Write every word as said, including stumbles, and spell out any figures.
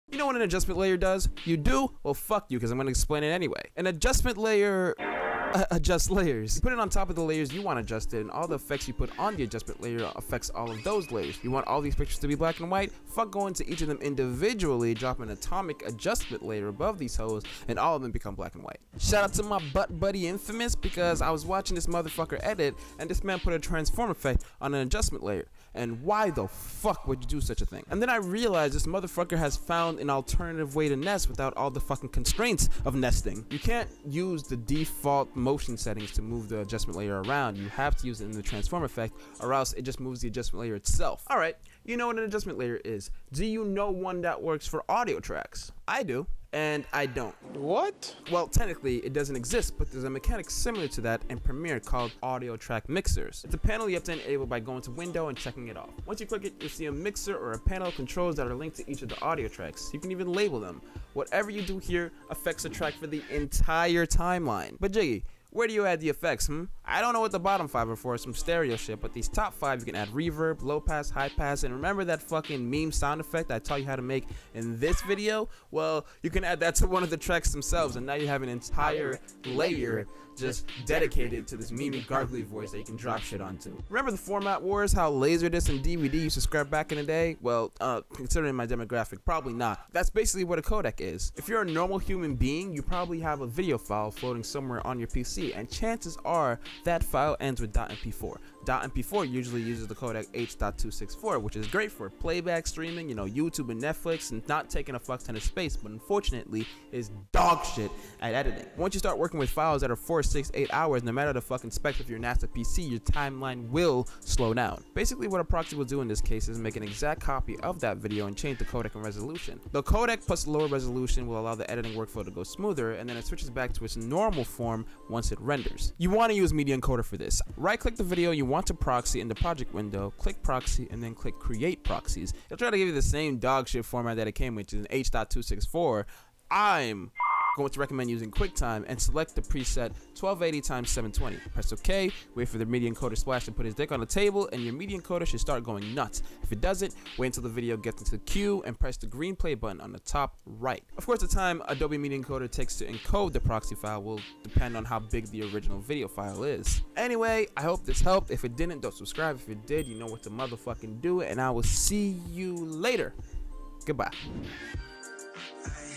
You know what an adjustment layer does? You do? Well, fuck you, because I'm going to explain it anyway. An adjustment layer uh, adjusts layers. You put it on top of the layers you want adjusted, and all the effects you put on the adjustment layer affects all of those layers. You want all these pictures to be black and white? Fuck going to each of them individually, drop an atomic adjustment layer above these hoes, and all of them become black and white. Shout out to my butt buddy Infamous, because I was watching this motherfucker edit, and this man put a transform effect on an adjustment layer. And why the fuck would you do such a thing? And then I realized this motherfucker has found an alternative way to nest without all the fucking constraints of nesting. You can't use the default motion settings to move the adjustment layer around. You have to use it in the transform effect, or else it just moves the adjustment layer itself. Alright, you know what an adjustment layer is. Do you know one that works for audio tracks? I do. And I don't. What? Well, technically it doesn't exist, but there's a mechanic similar to that in Premiere called audio track mixers. It's a panel you have to enable by going to window and checking it off. Once you click it, you'll see a mixer or a panel of controls that are linked to each of the audio tracks. You can even label them. Whatever you do here affects the track for the entire timeline. But Jiggy, where do you add the effects, hmm? I don't know what the bottom five are for, some stereo shit, but these top five you can add reverb, low pass, high pass, and remember that fucking meme sound effect I taught you how to make in this video? Well, you can add that to one of the tracks themselves, and now you have an entire layer just dedicated to this memey gargly voice that you can drop shit onto. Remember the format wars, how Laserdisc and D V D used to scrap back in the day? Well, uh, considering my demographic, probably not. That's basically what a codec is. If you're a normal human being, you probably have a video file floating somewhere on your P C, and chances are that file ends with .m p four. .m p four usually uses the codec H dot two sixty-four, which is great for playback streaming, you know, YouTube and Netflix, and not taking a fuck ton of space, but unfortunately is dog shit at editing. Once you start working with files that are four, six, eight hours, no matter the fucking specs of your NASA P C, your timeline will slow down. Basically what a proxy will do in this case is make an exact copy of that video and change the codec and resolution. The codec plus lower resolution will allow the editing workflow to go smoother, and then it switches back to its normal form once it renders. You want to use Media Encoder for this. Right click the video you want to proxy in the project window, click proxy, and then click create proxies. It'll try to give you the same dog shit format that it came with, which is an H dot two sixty-four. I'm going to recommend using QuickTime and select the preset twelve eighty by seven twenty. Press OK, wait for the Media Encoder Splash to put his dick on the table, and your Media Encoder should start going nuts. If it doesn't, wait until the video gets into the queue and press the green play button on the top right. Of course, the time Adobe Media Encoder takes to encode the proxy file will depend on how big the original video file is. Anyway, I hope this helped. If it didn't, don't subscribe. If it did, you know what to motherfucking do, and I will see you later. Goodbye.